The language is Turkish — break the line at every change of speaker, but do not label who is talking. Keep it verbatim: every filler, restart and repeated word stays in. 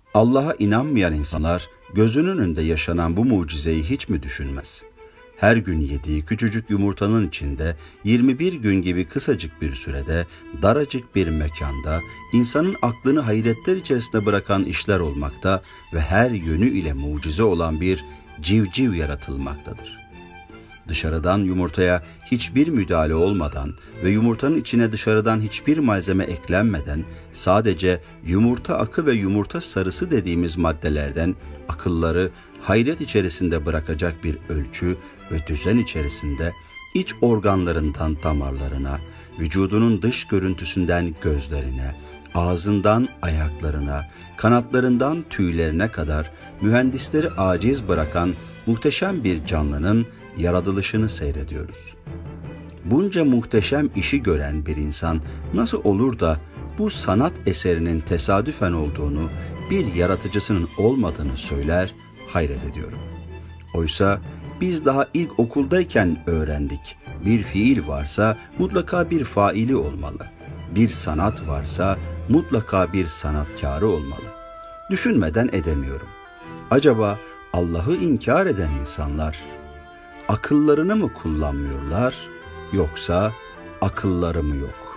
Allah'a inanmayan insanlar gözünün önünde yaşanan bu mucizeyi hiç mi düşünmez? Her gün yediği küçücük yumurtanın içinde yirmi bir gün gibi kısacık bir sürede, daracık bir mekanda, insanın aklını hayretler içerisinde bırakan işler olmakta ve her yönü ile mucize olan bir civciv yaratılmaktadır. Dışarıdan yumurtaya hiçbir müdahale olmadan ve yumurtanın içine dışarıdan hiçbir malzeme eklenmeden sadece yumurta akı ve yumurta sarısı dediğimiz maddelerden akılları hayret içerisinde bırakacak bir ölçü ve düzen içerisinde iç organlarından damarlarına, vücudunun dış görüntüsünden gözlerine, ağzından ayaklarına, kanatlarından tüylerine kadar mühendisleri aciz bırakan muhteşem bir canlının yaratılışını seyrediyoruz. Bunca muhteşem işi gören bir insan nasıl olur da bu sanat eserinin tesadüfen olduğunu, bir yaratıcısının olmadığını söyler, hayret ediyorum. Oysa biz daha ilk okuldayken öğrendik. Bir fiil varsa mutlaka bir faili olmalı. Bir sanat varsa mutlaka bir sanatkarı olmalı. Düşünmeden edemiyorum. Acaba Allah'ı inkar eden insanlar akıllarını mı kullanmıyorlar, yoksa akılları mı yok?